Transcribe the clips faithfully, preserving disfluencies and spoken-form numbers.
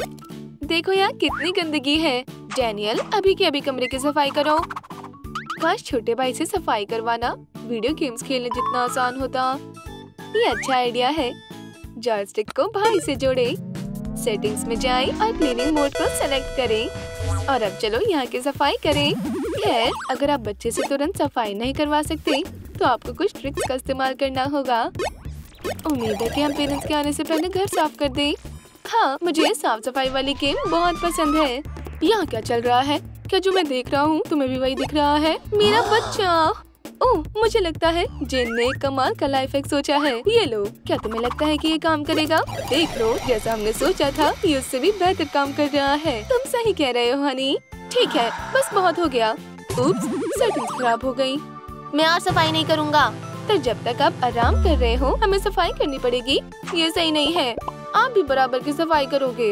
देखो यहाँ कितनी गंदगी है। डैनियल अभी के अभी कमरे की सफाई करो। काश छोटे भाई से सफाई करवाना वीडियो गेम्स खेलने जितना आसान होता। ये अच्छा आइडिया है। जॉयस्टिक को भाई से जोड़े, सेटिंग्स में जाएं और क्लीनिंग मोड को सेलेक्ट करें। और अब चलो यहाँ की सफाई करें। खैर अगर आप बच्चे से तुरंत सफाई नहीं करवा सकते तो आपको कुछ ट्रिक्स का इस्तेमाल करना होगा। उम्मीद है कि हम पेरेंट्स के आने से पहले घर साफ कर दें। हाँ, मुझे साफ सफाई वाली गेम बहुत पसंद है। यहाँ क्या चल रहा है? क्या जो मैं देख रहा हूँ तुम्हें भी वही दिख रहा है? मेरा बच्चा। ओह, मुझे लगता है जिन ने कमाल का लाइफ हैक सोचा है। ये लो, क्या तुम्हें लगता है कि ये काम करेगा? देख लो, जैसा हमने सोचा था ये उससे भी बेहतर काम कर रहा है। तुम सही कह रहे हो हनी। ठीक है, बस बहुत हो गया। उप्स, सेटिंग्स खराब हो गई। मैं और सफाई नहीं करूँगा। तो जब तक आप आराम कर रहे हो हमें सफाई करनी पड़ेगी। ये सही नहीं है। आप भी बराबर की सफाई करोगे।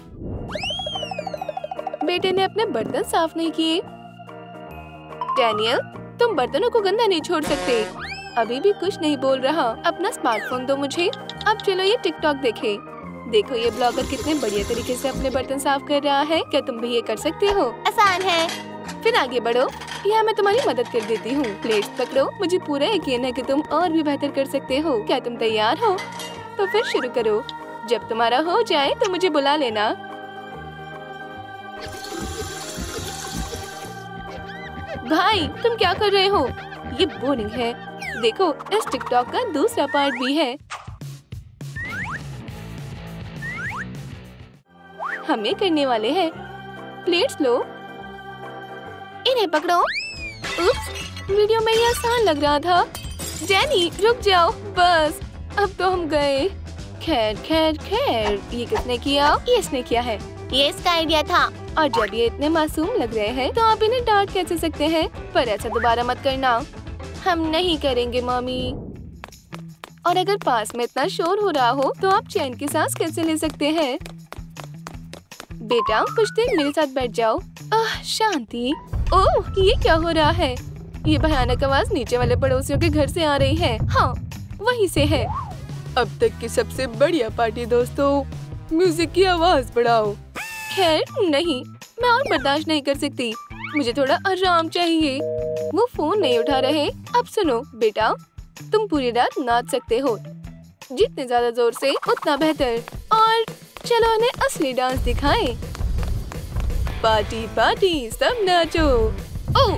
बेटे ने अपने बर्तन साफ नहीं किए। डैनियल, तुम बर्तनों को गंदा नहीं छोड़ सकते। अभी भी कुछ नहीं बोल रहा। अपना स्मार्टफोन दो मुझे। अब चलो ये टिकटॉक देखें। देखो ये ब्लॉगर कितने बढ़िया तरीके से अपने बर्तन साफ कर रहा है। क्या तुम भी ये कर सकते हो? आसान है। फिर आगे बढ़ो। यहाँ मैं तुम्हारी मदद कर देती हूँ। प्लेट्स पकड़ो। मुझे पूरा यकीन है कि तुम और भी बेहतर कर सकते हो। क्या तुम तैयार हो? तो फिर शुरू करो। जब तुम्हारा हो जाए तो मुझे बुला लेना। भाई तुम क्या कर रहे हो? ये बोरिंग है। देखो इस टिकटॉक का दूसरा पार्ट भी है। हम ये करने वाले हैं। प्लेट्स लो, इन्हें पकड़ो। उप्स, वीडियो में ये आसान लग रहा था। जेनी रुक जाओ, बस अब तो हम गए। खैर खैर खैर, ये किसने किया? ये इसने किया है। ये इसका आइडिया था। और जब ये इतने मासूम लग रहे हैं तो आप इन्हें डांट कैसे सकते हैं? पर ऐसा दोबारा मत करना। हम नहीं करेंगे मम्मी। और अगर पास में इतना शोर हो रहा हो तो आप चैन की सांस कैसे ले सकते हैं? बेटा कुछ देर मेरे साथ बैठ जाओ। आह शांति। ओह ये क्या हो रहा है? ये भयानक आवाज नीचे वाले पड़ोसियों के घर से आ रही है। हाँ वहीं से है। अब तक की सबसे बढ़िया पार्टी दोस्तों, म्यूजिक की आवाज बढ़ाओ। खैर नहीं, मैं और बर्दाश्त नहीं कर सकती। मुझे थोड़ा आराम चाहिए। वो फोन नहीं उठा रहे। अब सुनो बेटा, तुम पूरी रात नाच सकते हो। जितने ज्यादा जोर से उतना बेहतर। और चलो उन्हें असली डांस दिखाएं। पार्टी पार्टी सब नाचो। ओह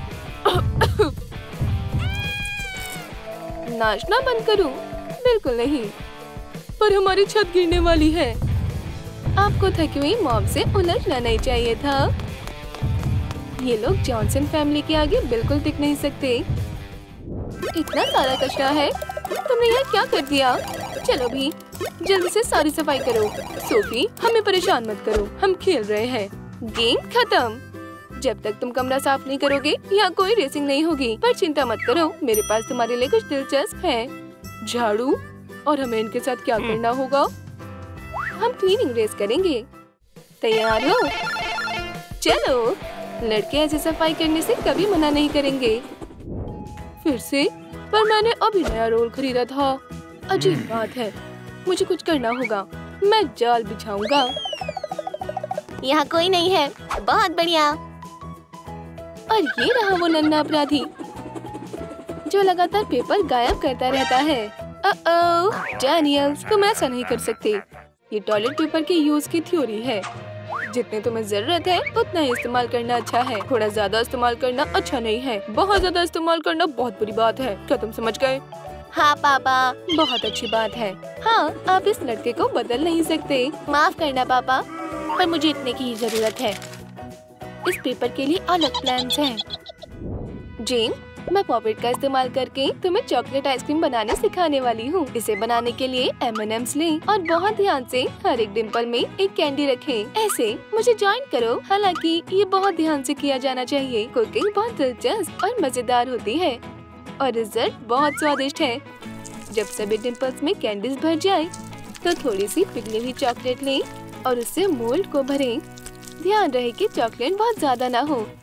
नाचना बंद करूं? बिल्कुल नहीं। पर हमारी छत गिरने वाली है। आपको थकी हुई मॉम से उलझना नहीं चाहिए था। ये लोग जॉनसन फैमिली के आगे बिल्कुल टिक नहीं सकते। इतना सारा कचरा है। तुमने यहाँ क्या कर दिया? चलो भी जल्दी से सारी सफाई करो। सोफी हमें परेशान मत करो, हम खेल रहे हैं। गेम खत्म। जब तक तुम कमरा साफ नहीं करोगे यहाँ कोई रेसिंग नहीं होगी। पर चिंता मत करो, मेरे पास तुम्हारे लिए कुछ दिलचस्प है। झाड़ू। और हमें इनके साथ क्या करना होगा? हम क्लीनिंग रेस करेंगे। तैयार हो? चलो, लड़के ऐसे सफाई करने से कभी मना नहीं करेंगे। फिर से? पर मैंने अभी नया रोल खरीदा था। अजीब बात है। मुझे कुछ करना होगा। मैं जाल बिछाऊंगा। यहाँ कोई नहीं है। बहुत बढ़िया। और ये रहा वो नन्हा अपराधी जो लगातार पेपर गायब करता रहता है। ओह, डैनियल, तुम ऐसा नहीं कर सकते। ये टॉयलेट पेपर के यूज की थ्योरी है। जितने तुम्हें जरूरत है उतना ही इस्तेमाल करना अच्छा है। थोड़ा ज्यादा इस्तेमाल करना अच्छा नहीं है। बहुत ज्यादा इस्तेमाल करना बहुत बुरी बात है। क्या तुम समझ गए? हाँ पापा। बहुत अच्छी बात है। हाँ, आप इस लड़के को बदल नहीं सकते। माफ करना पापा, पर मुझे इतने की ही जरूरत है। इस पेपर के लिए अलग प्लान्स हैं। जेन, मैं पॉपेट का इस्तेमाल करके तुम्हें चॉकलेट आइसक्रीम बनाने सिखाने वाली हूँ। इसे बनाने के लिए एम एंड एम्स लें और बहुत ध्यान से हर एक डिम्पल में एक कैंडी रखें। ऐसे मुझे ज्वाइन करो। हालांकि ये बहुत ध्यान से किया जाना चाहिए। कुकिंग बहुत दिलचस्प और मजेदार होती है और रिजल्ट बहुत स्वादिष्ट है। जब सभी डिम्पल्स में कैंडीज भर जाए तो थोड़ी सी पिघली हुई चॉकलेट लें और उससे मोल्ड को भरें। ध्यान रहे कि चॉकलेट बहुत ज्यादा ना हो।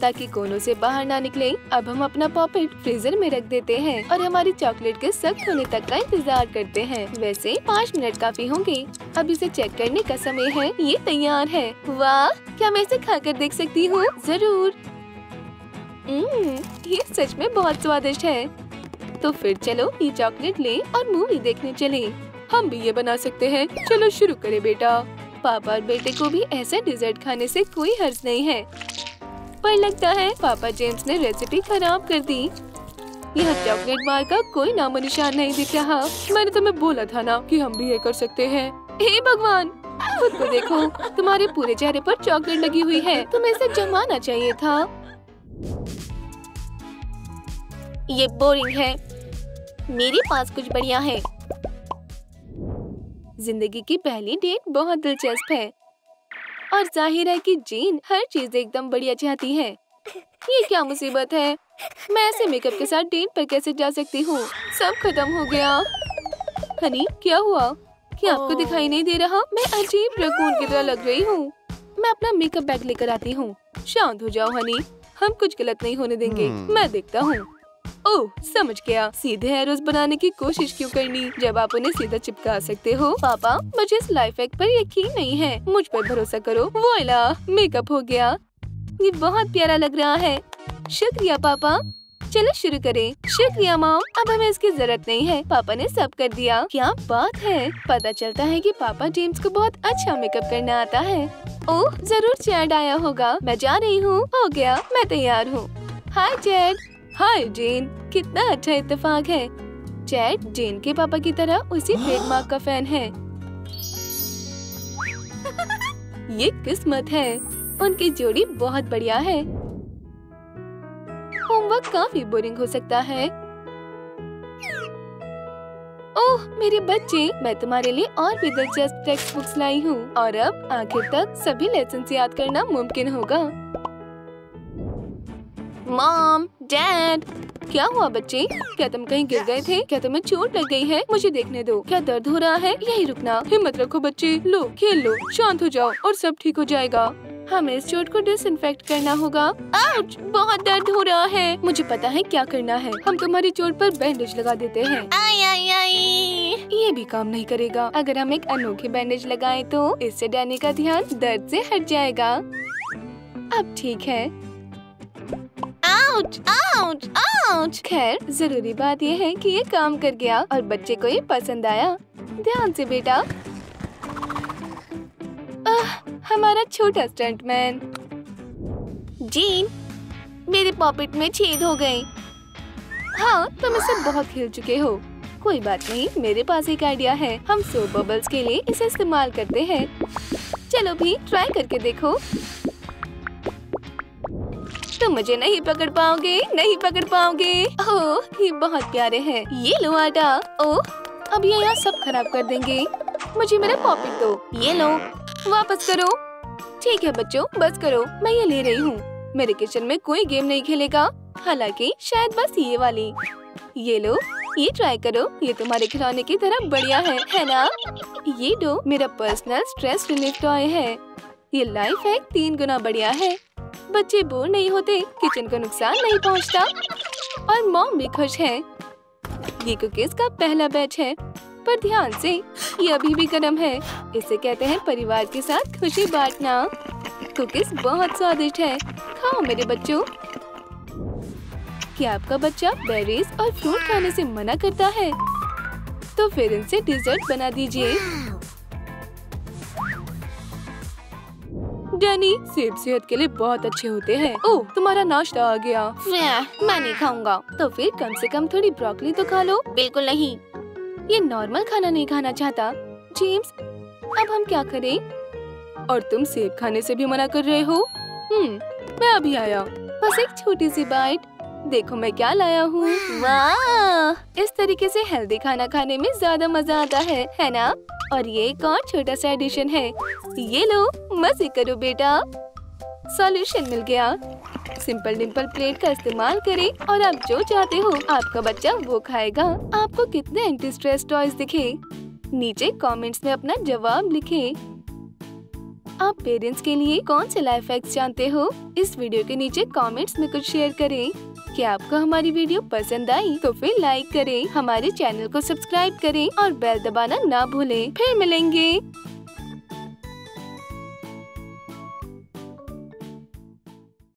ताकि कोनों से बाहर ना निकले। अब हम अपना पॉपेट फ्रीजर में रख देते हैं और हमारी चॉकलेट के सख्त होने तक का इंतजार करते हैं। वैसे पाँच मिनट काफी होंगे। अब इसे चेक करने का समय है। ये तैयार है। वाह, क्या मैं इसे खाकर देख सकती हूँ? जरूर। हम्म, ये सच में बहुत स्वादिष्ट है। तो फिर चलो ये चॉकलेट लें और मूवी देखने चलें। हम भी ये बना सकते हैं। चलो शुरू करें बेटा। पापा और बेटे को भी ऐसा डिजर्ट खाने से कोई हर्ज नहीं है, पर लगता है पापा जेम्स ने रेसिपी खराब कर दी। यहाँ चॉकलेट बार का कोई नामो निशान नहीं दिख रहा। मैंने तुम्हें बोला था ना कि हम भी ये कर सकते हैं। हे भगवान, खुद को देखो, तुम्हारे पूरे चेहरे पर चॉकलेट लगी हुई है। तुम्हें इसे जमाना चाहिए था। ये बोरिंग है। मेरे पास कुछ बढ़िया है। जिंदगी की पहली डेट बहुत दिलचस्प है और जाहिर है कि जीन हर चीज एकदम बढ़िया चाहती है। ये क्या मुसीबत है? मैं ऐसे मेकअप के साथ डेट पर कैसे जा सकती हूँ? सब खत्म हो गया। हनी, क्या हुआ? क्या आपको दिखाई नहीं दे रहा? मैं अजीब रकून की तरह लग रही हूँ। मैं अपना मेकअप बैग लेकर आती हूँ। शांत हो जाओ हनी, हम कुछ गलत नहीं होने देंगे। मैं देखता हूँ। ओह, समझ गया। सीधे एरोज बनाने की कोशिश क्यों करनी जब आप उन्हें सीधा चिपका सकते हो? पापा, मुझे इस लाइफ हैक पर यकीन नहीं है। मुझ पर भरोसा करो। वोइला, मेकअप हो गया। ये बहुत प्यारा लग रहा है। शुक्रिया पापा। चलो शुरू करें। शुक्रिया मॉम, अब हमें इसकी जरूरत नहीं है। पापा ने सब कर दिया। क्या बात है। पता चलता है कि पापा जेम्स को बहुत अच्छा मेकअप करना आता है। ओह, जरूर चैड आया होगा। मैं जा रही हूँ। हो गया, मैं तैयार हूँ। हाय चैड। हाय जेन, कितना अच्छा इत्तेफाक है। चैड जेन के पापा की तरह उसी ट्रेडमार्क का फैन है। ये किस्मत है। उनकी जोड़ी बहुत बढ़िया है। होमवर्क काफी बोरिंग हो सकता है। ओह मेरे बच्चे, मैं तुम्हारे लिए और भी दिलचस्प टेक्स्ट बुक्स लाई हूँ और अब आखिर तक सभी लेसन याद करना मुमकिन होगा। मॉम, डैड, क्या हुआ बच्चे? क्या तुम कहीं गिर गए थे? क्या तुम्हें चोट लग गई है? मुझे देखने दो। क्या दर्द हो रहा है? यही रुकना। हिम्मत रखो बच्चे। लो, खेल लो, शांत हो जाओ और सब ठीक हो जाएगा। हमें इस चोट को डिसइंफेक्ट करना होगा। आउच, बहुत दर्द हो रहा है। मुझे पता है क्या करना है। हम तुम्हारी चोट पर बैंडेज लगा देते हैं। आई आई आई। ये भी काम नहीं करेगा। अगर हम एक अनोखी बैंडेज लगाएं तो इससे डैनी का ध्यान दर्द से हट जाएगा। अब ठीक है। Ouch, ouch, ouch. खैर, जरूरी बात यह है कि ये काम कर गया और बच्चे को ये पसंद आया। ध्यान से बेटा। आह, हमारा छोटा स्टंटमैन। जीन, मेरे पॉकेट में छेद हो गए। हाँ, तुम इससे बहुत खेल चुके हो। कोई बात नहीं, मेरे पास एक आइडिया है। हम सोप बबल्स के लिए इसे इस्तेमाल करते हैं। चलो भी ट्राई करके देखो। तुम मुझे नहीं पकड़ पाओगे, नहीं पकड़ पाओगे। ओह, ये बहुत प्यारे हैं। ये लो आटा। ओह, अब ये यहाँ सब खराब कर देंगे। मुझे मेरा पॉकेट दो। ये लो, वापस करो। ठीक है बच्चों, बस करो, मैं ये ले रही हूँ। मेरे किचन में कोई गेम नहीं खेलेगा, हालांकि शायद बस ये वाली। ये लो, ये ट्राई करो। ये तुम्हारे खिलौने की तरह बढ़िया है, है ना? ये दो मेरा पर्सनल स्ट्रेस रिलीफ टॉय है। ये लाइफ हैक तीन गुना बढ़िया है। बच्चे बोर नहीं होते, किचन को नुकसान नहीं पहुंचता और मॉम भी खुश है। ये कुकीज का पहला बैच है, पर ध्यान से, ये अभी भी गर्म है। इसे कहते हैं परिवार के साथ खुशी बांटना। कुकीज बहुत स्वादिष्ट है। खाओ मेरे बच्चों। क्या आपका बच्चा बेरीज और फ्रूट खाने से मना करता है? तो फिर इनसे डिजर्ट बना दीजिए। डैनी, सेब सेहत के लिए बहुत अच्छे होते हैं। ओह, तुम्हारा नाश्ता आ गया। मैं नहीं खाऊंगा। तो फिर कम से कम थोड़ी ब्रोकली तो खा लो। बिल्कुल नहीं। ये नॉर्मल खाना नहीं खाना चाहता। जेम्स, अब हम क्या करें? और तुम सेब खाने से भी मना कर रहे हो? हम्म, मैं अभी आया। बस एक छोटी सी बाइट। देखो मैं क्या लाया हूँ। वाह, इस तरीके से हेल्दी खाना खाने में ज्यादा मजा आता है, है ना? और ये एक और छोटा सा एडिशन है। ये लो, मजे करो बेटा। सॉल्यूशन मिल गया। सिंपल डिम्पल प्लेट का इस्तेमाल करें और आप जो चाहते हो आपका बच्चा वो खाएगा। आपको कितने एंटी स्ट्रेस टॉयज दिखे? नीचे कमेंट्स में अपना जवाब लिखें। आप पेरेंट्स के लिए कौन से लाइफ हैक्स जानते हो? इस वीडियो के नीचे कमेंट्स में कुछ शेयर करें। क्या आपको हमारी वीडियो पसंद आई? तो फिर लाइक करें, हमारे चैनल को सब्सक्राइब करें और बेल दबाना ना भूलें। फिर मिलेंगे।